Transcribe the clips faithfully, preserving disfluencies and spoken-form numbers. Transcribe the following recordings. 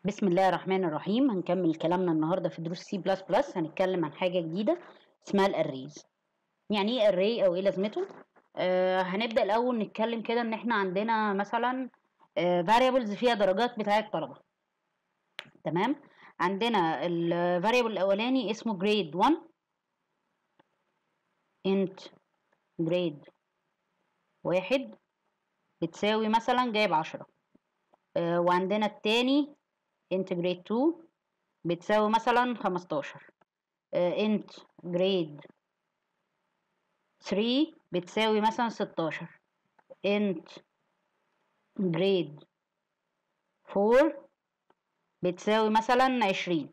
بسم الله الرحمن الرحيم. هنكمل كلامنا النهارده في دروس سي بلس بلس. هنتكلم عن حاجه جديده اسمها الاريز. يعني ايه اري او ايه لازمته؟ آه هنبدا الاول نتكلم كده ان احنا عندنا مثلا آه variables فيها درجات بتاعه الطلبه. تمام. عندنا الفاريبل الاولاني اسمه جريد واحد انت جريد واحد بتساوي مثلا جايب عشرة. آه وعندنا التاني انت جريد اتنين بتساوي مثلا خمستاشر. انت جريد تلاتة بتساوي مثلا ستاشر. انت جريد اربعة بتساوي مثلا عشرين.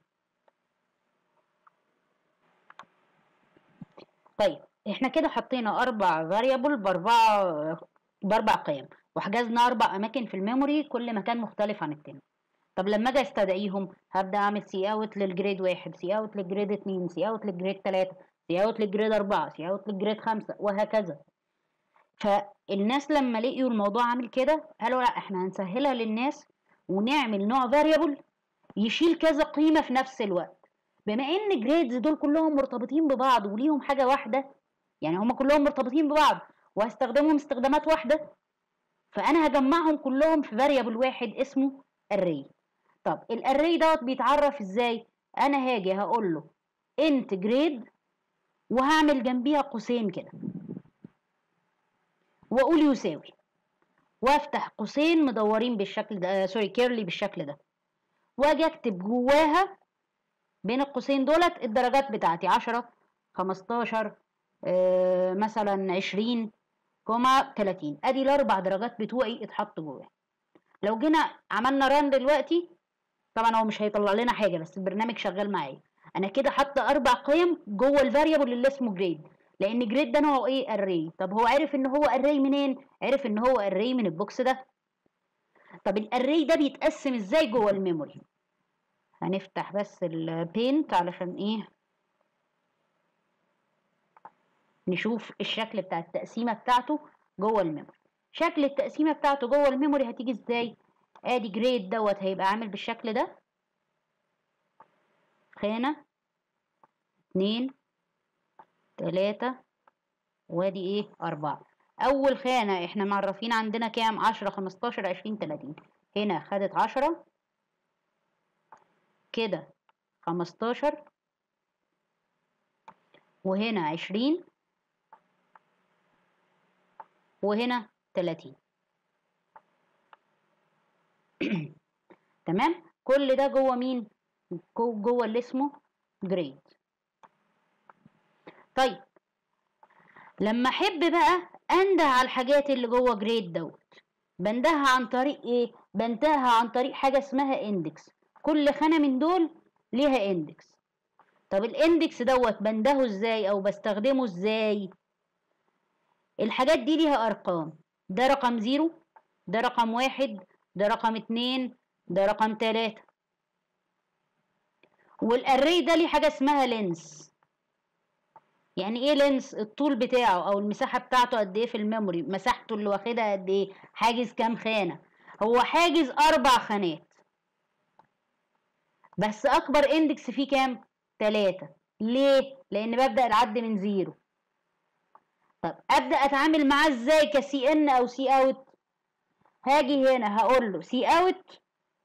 طيب احنا كده حطينا اربع فاريبل باربع باربع قيم، وحجزنا اربع اماكن في الميموري، كل مكان مختلف عن التاني. طب لما اجي استدعيهم هبدا اعمل سي اوت للجريد واحد، سي اوت للجريد اتنين، سي اوت للجريد تلاتة، سي اوت للجريد اربعة، سي اوت للجريد خمسة، وهكذا. فالناس لما لقيوا الموضوع عامل كده قالوا لا، احنا هنسهلها للناس ونعمل نوع فاريبل يشيل كذا قيمة في نفس الوقت. بما ان جريدز دول كلهم مرتبطين ببعض وليهم حاجة واحدة، يعني هم كلهم مرتبطين ببعض وهستخدمهم استخدامات واحدة، فانا هجمعهم كلهم في فاريبل واحد اسمه array. طب الاري دوت بيتعرف ازاي؟ انا هاجي هقول له انت جريد وهعمل جنبيها قوسين كده واقول يساوي، وافتح قوسين مدورين بالشكل ده، آه سوري كيرلي بالشكل ده، واجي اكتب جواها بين القوسين دولت الدرجات بتاعتي عشرة، خمستاشر، آه مثلا عشرين، كوما تلاتين. ادي الاربع درجات بتوعي اتحطوا جواها. لو جينا عملنا ران دلوقتي، طبعا هو مش هيطلع لنا حاجه بس البرنامج شغال معايا. انا كده حاطه اربع قيم جوه الفاريبل اللي اسمه جريد، لان جريد ده نوعه ايه؟ اري. طب هو عرف ان هو اري منين؟ عرف ان هو اري من البوكس ده. طب الاري ده بيتقسم ازاي جوه الميموري؟ هنفتح بس البينت علشان ايه نشوف الشكل بتاع التقسيمه بتاعته جوه الميموري. شكل التقسيمه بتاعته جوه الميموري هتيجي ازاي؟ ادي جريد دوت هيبقى عامل بالشكل ده، خانه، اتنين، تلاتة، وادي ايه اربعة. اول خانه احنا معرفين عندنا كام؟ عشرة، خمستاشر، عشرين، تلاتين. هنا خدت عشرة كده، خمستاشر، وهنا عشرين، وهنا تلاتين. تمام. كل ده جوه مين؟ جوه اللي اسمه جريد. طيب لما احب بقى انده على الحاجات اللي جوه جريد دوت، بندهها عن طريق ايه؟ بندهها عن طريق حاجه اسمها اندكس. كل خانه من دول ليها اندكس. طب الاندكس دوت بندهه ازاي او بستخدمه ازاي؟ الحاجات دي ليها ارقام، ده رقم زيرو، ده رقم واحد، ده رقم اتنين، ده رقم تلاتة. والاري ده ليه حاجه اسمها لينس. يعني ايه لينس؟ الطول بتاعه او المساحه بتاعته قد ايه في الميموري، مساحته اللي واخدها قد ايه، حاجز كام خانه. هو حاجز اربع خانات بس اكبر اندكس فيه كام؟ تلاتة. ليه؟ لان ببدا العد من زيرو. طب ابدا اتعامل معاه ازاي كسي ان او سي اوت؟ هاجي هنا هقول له سي اوت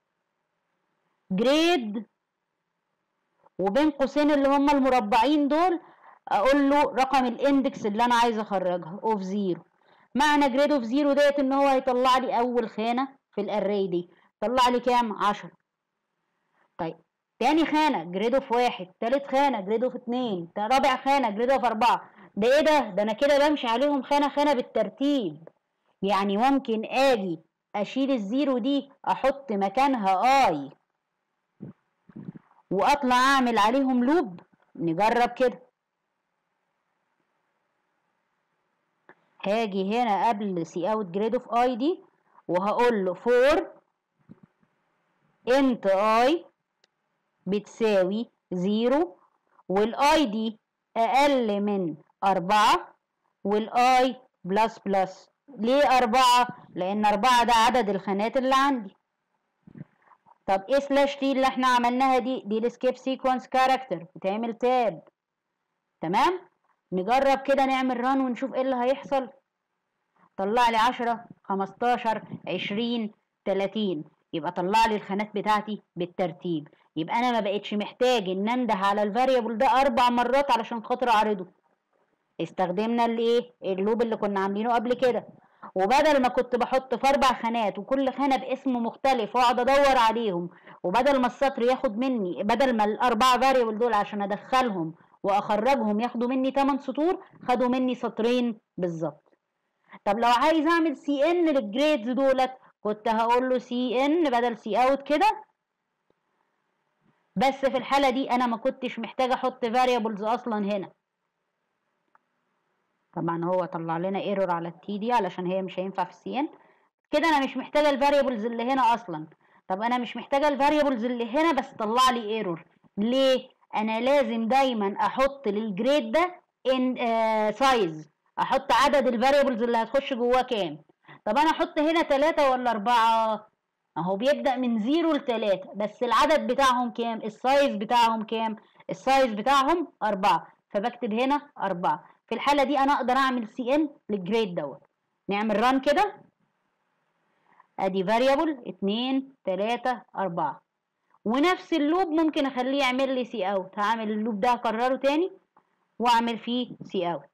جريد، وبين قوسين اللي هم المربعين دول اقول له رقم الاندكس اللي انا عايزه اخرجها اوف زيرو. معنى جريد اوف زيرو ديت ان هو هيطلع لي اول خانه في الاري دي، طلع لي كام؟ عشرة. طيب تاني خانه جريد اوف واحد، تالت خانه جريد اوف اتنين، رابع خانه جريد اوف اربعة. ده ايه ده؟ ده انا كده بمشي عليهم خانه خانه بالترتيب. يعني ممكن اجي اشيل الزيرو دي احط مكانها اي واطلع اعمل عليهم لوب. نجرب كده. هاجي هنا قبل سي اوت جريد اوف اي دي وهقول له فور انت اي بتساوي زيرو، والاي دي اقل من اربعة، والاي بلس بلس. ليه اربعة؟ لان اربعة ده عدد الخانات اللي عندي. طب ايه سلاش تي اللي احنا عملناها دي؟ دي الاسكيب سيكونس كاركتر، بتعمل تاب. تمام، نجرب كده نعمل ران ونشوف ايه اللي هيحصل. طلع لي عشرة خمستاشر عشرين تلاتين، يبقى طلع لي الخانات بتاعتي بالترتيب. يبقى انا ما بقتش محتاج ان انده على الفاريبل ده اربع مرات علشان خاطر اعرضه. استخدمنا الايه؟ اللوب اللي كنا عاملينه قبل كده. وبدل ما كنت بحط في اربع خانات وكل خانه باسم مختلف واقعد ادور عليهم، وبدل ما السطر ياخد مني، بدل ما الاربع فاريبل دول عشان ادخلهم واخرجهم ياخدوا مني تمن سطور، خدوا مني سطرين بالظبط. طب لو عايز اعمل سي ان للجريدز دولت، كنت هقول له سي ان بدل سي اوت كده. بس في الحاله دي انا ما كنتش محتاجه احط فاريبلز اصلا هنا. طبعا هو طلع لنا ايرور على التي دي علشان هي مش هينفع في السي ان. كده انا مش محتاجه الفاريبلز اللي هنا اصلا. طب انا مش محتاجه الفاريبلز اللي هنا بس طلع لي ايرور ليه؟ انا لازم دايما احط للجريد ده ان سايز، احط عدد الفاريبلز اللي هتخش جواه كام. طب انا احط هنا تلاتة ولا اربعة؟ اهو بيبدأ من زيرو لتلاتة، بس العدد بتاعهم كام؟ السايز بتاعهم كام؟ السايز بتاعهم اربعة، فبكتب هنا اربعة. في الحالة دي انا اقدر اعمل سي ان للجريد دوت. نعمل ران كده، ادي فاريبل اتنين تلاتة اربعة، ونفس اللوب ممكن اخليه يعمل لي سي اوت. هعمل اللوب ده اكرره تاني واعمل فيه سي اوت.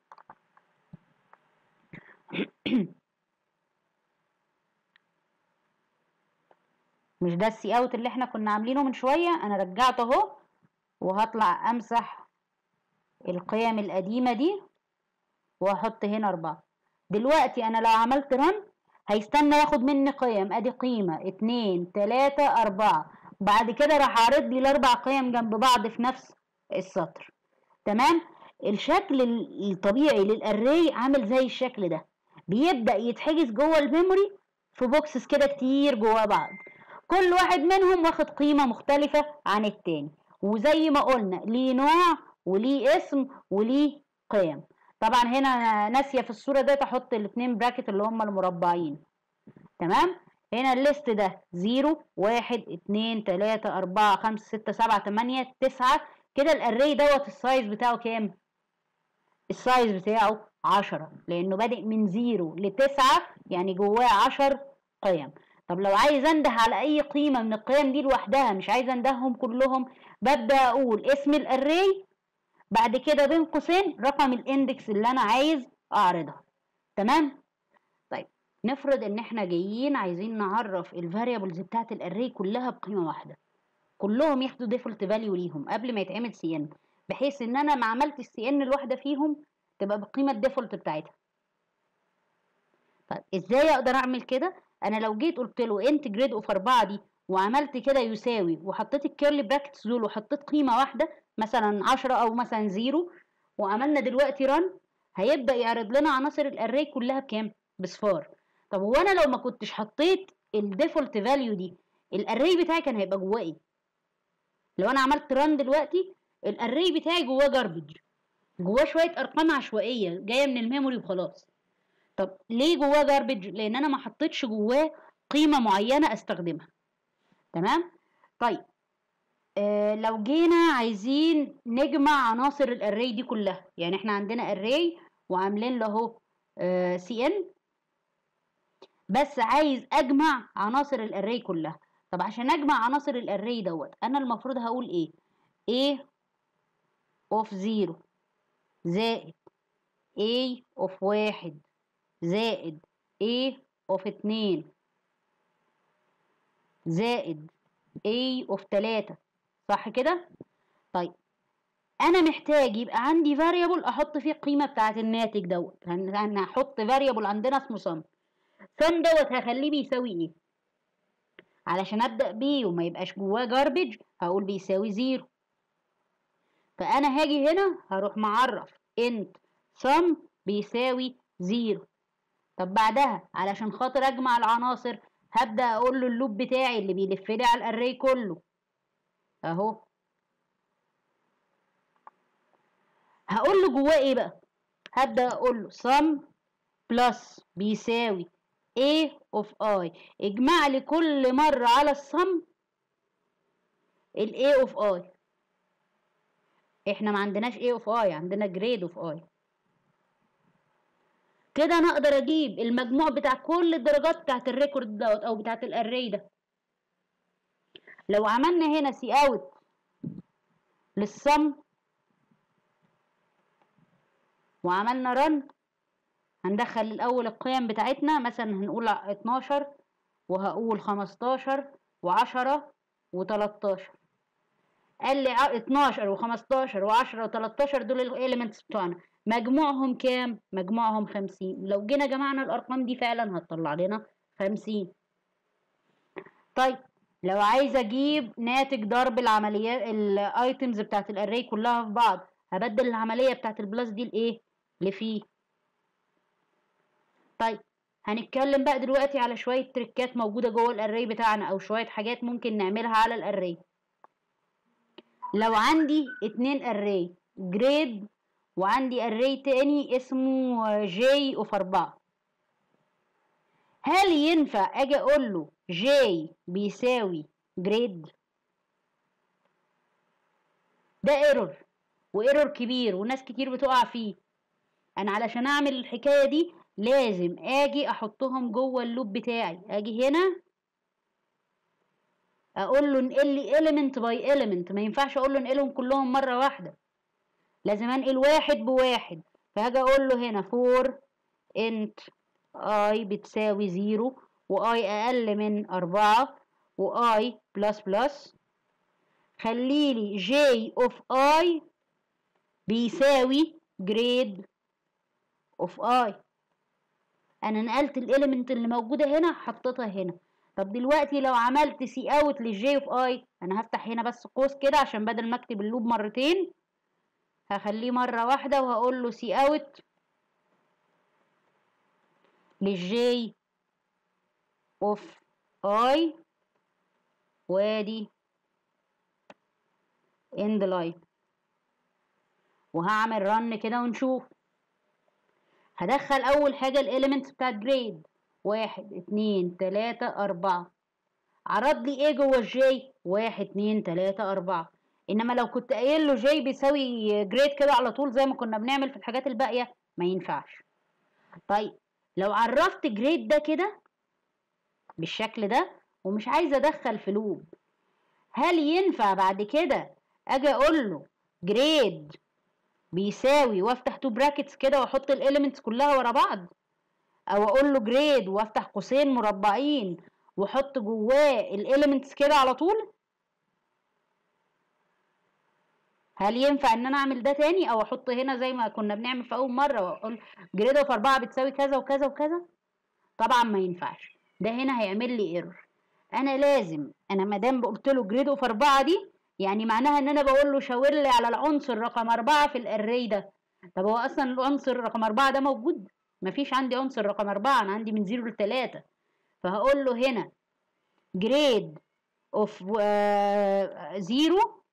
مش ده السي اوت اللي احنا كنا عاملينه من شويه؟ انا رجعته اهو، وهطلع امسح القيم القديمه دي واحط هنا اربعة. دلوقتي انا لو عملت رن هيستنى ياخد مني قيم، ادي قيمه اتنين تلاتة اربعة، بعد كده راح عارض لي الاربع قيم جنب بعض في نفس السطر. تمام. الشكل الطبيعي للاري عامل زي الشكل ده، بيبدا يتحجز جوه الميموري في بوكسز كده كتير جوه بعض، كل واحد منهم واخد قيمه مختلفه عن التاني، وزي ما قلنا ليه نوع وليه اسم وليه قيم. طبعا هنا ناسيه في الصوره ديت احط الاثنين براكت اللي هم المربعين. تمام. هنا الليست ده زيرو واحد اتنين تلاتة اربعة خمسة ستة سبعة تمانية تسعة، كده الاري دوت السايز بتاعه كام؟ السايز بتاعه عشرة، لانه بادئ من زيرو لتسعة يعني جواه عشر قيم. طب لو عايز انده على اي قيمه من القيم دي لوحدها، مش عايز اندههم كلهم، ببدا اقول اسم الاري بعد كده بين قوسين رقم الاندكس اللي انا عايز اعرضها. تمام. طيب نفرض ان احنا جايين عايزين نعرف الفاريبلز بتاعت الاري كلها بقيمه واحده، كلهم ياخدوا ديفولت فاليو ليهم قبل ما يتعمل سي ان، بحيث ان انا ما عملت السي ان الواحده فيهم تبقى بالقيمه الديفولت بتاعتها. طيب ازاي اقدر اعمل كده؟ انا لو جيت قلت له انت جريد اوف اربعة دي وعملت كده يساوي وحطيت الكيرلي براكتس دول وحطيت قيمه واحده مثلا عشرة او مثلا زيرو، وعملنا دلوقتي رن، هيبدا يعرض لنا عناصر الاري كلها بكام؟ بصفار. طب هو انا لو ما كنتش حطيت الديفولت فاليو دي، الاري بتاعي كان هيبقى جواه ايه؟ لو انا عملت ران دلوقتي الاري بتاعي جواه جاربج، جواه شويه ارقام عشوائيه جايه من الميموري وخلاص. طب ليه جواه جاربج؟ لان انا ما حطيتش جواه قيمه معينه استخدمها. تمام. طيب آه لو جينا عايزين نجمع عناصر الاري دي كلها، يعني احنا عندنا اري وعاملين له اهو آه سي ان، بس عايز اجمع عناصر الاري كلها. طب عشان اجمع عناصر الاري دوت انا المفروض هقول ايه؟ A of زيرو زائد A of واحد زائد A of اتنين زائد A of تلاتة، صح كده؟ طيب انا محتاج يبقى عندي variable احط فيه القيمه بتاعه الناتج دوت. انا هحط variable عندنا اسمه sum. sum دوت هخليه بيساوي ايه؟ علشان ابدا بيه وما يبقاش جواه garbage هقول بيساوي زيرو. فانا هاجي هنا هروح معرف int sum بيساوي زيرو. طب بعدها علشان خاطر اجمع العناصر هبدا اقول له اللوب بتاعي اللي بيلف لي على الاري كله اهو، هقول له جواه ايه بقى؟ هبدا اقول له sum بلس بيساوي A of I، اجمع لي كل مره على السم ال A of I. احنا ما عندناش A of I، عندنا grade of I. كده انا اقدر اجيب المجموع بتاع كل الدرجات بتاعت الريكورد دوت او بتاعت الاري ده. لو عملنا هنا سي اوت للسم وعملنا رن، هندخل الاول القيم بتاعتنا، مثلا هنقول اتناشر وهقول خمستاشر وعشرة وتلاتاشر. قال لي اتناشر وخمستاشر وعشرة وتلاتاشر دول الاليمنتس بتوعنا، مجموعهم كام؟ مجموعهم خمسين. لو جينا جمعنا الارقام دي فعلا هتطلع لنا خمسين. طيب لو عايزه اجيب ناتج ضرب العمليات الايتمز بتاعت الاري كلها في بعض، هبدل العمليه بتاعت البلس دي لايه؟ لفي. طيب هنتكلم بقى دلوقتي على شويه تريكات موجوده جوه الاري بتاعنا او شويه حاجات ممكن نعملها على الاري. لو عندي اتنين اري جريد وعندي اري تاني اسمه جي اوف اربعة، هل ينفع اجي اقول له جي بيساوي جريد؟ ده ايرور، وايرور كبير وناس كتير بتقع فيه. انا علشان اعمل الحكايه دي لازم اجي احطهم جوه اللوب بتاعي. اجي هنا اقول له انقل لي element by element، ما ينفعش اقول له انقلهم كلهم مره واحده، لازم انقل واحد بواحد. فهاجي اقول له هنا فور انت اي بتساوي زيرو واي اقل من اربعة واي بلس بلس، خليلي جي اوف اي بيساوي جريد اوف اي. انا نقلت الاليمنت اللي موجوده هنا حطيتها هنا. طب دلوقتي لو عملت سي اوت للجي اوف اي، انا هفتح هنا بس قوس كده عشان بدل ما اكتب اللوب مرتين هخليه مره واحده، وهقول له سي اوت للجي اوف اي، وادي اند لاين، وهعمل رن كده ونشوف. هدخل اول حاجه الاليمنتس بتاعت جريد، واحد اتنين تلاته اربعه، عرض لي ايه جوه الجي؟ واحد اتنين تلاته اربعه. انما لو كنت قايل له جي بيساوي جريد كده على طول زي ما كنا بنعمل في الحاجات الباقيه ما ينفعش. طيب لو عرفت جريد ده كده بالشكل ده ومش عايزه ادخل في لوب، هل ينفع بعد كده اجي اقول له جريد بيساوي وافتح تو براكتس كده واحط الاليمنتس كلها ورا بعض، او اقول له جريد وافتح قوسين مربعين واحط جواه الاليمنتس كده على طول؟ هل ينفع ان انا اعمل ده تاني او احط هنا زي ما كنا بنعمل في اول مره واقول جريد اوف اربعة بتساوي كذا وكذا وكذا؟ طبعا ما ينفعش، ده هنا هيعمل لي ايرور. انا لازم، انا ما دام قلت له جريد اوف اربعة دي يعني معناها ان انا بقول له شاور لي على العنصر رقم اربعة في الاري ده. طب هو اصلا العنصر رقم اربعة ده موجود؟ مفيش عندي عنصر رقم اربعة، انا عندي من زيرو لتلاتة. فهقول له هنا جريد اوف زيرو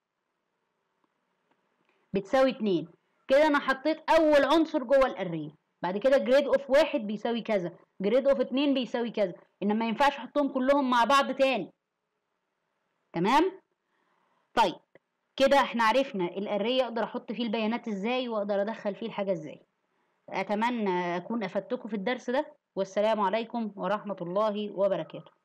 بتساوي اتنين. كده انا حطيت اول عنصر جوه الاري. بعد كده جريد اوف واحد بيساوي كذا، جريد اوف اتنين بيساوي كذا، انما ما ينفعش احطهم كلهم مع بعض تاني. تمام؟ طيب كده احنا عرفنا الاري اقدر احط فيه البيانات ازاي واقدر ادخل فيه الحاجه ازاي. اتمنى اكون افدتكم في الدرس ده، والسلام عليكم ورحمه الله وبركاته.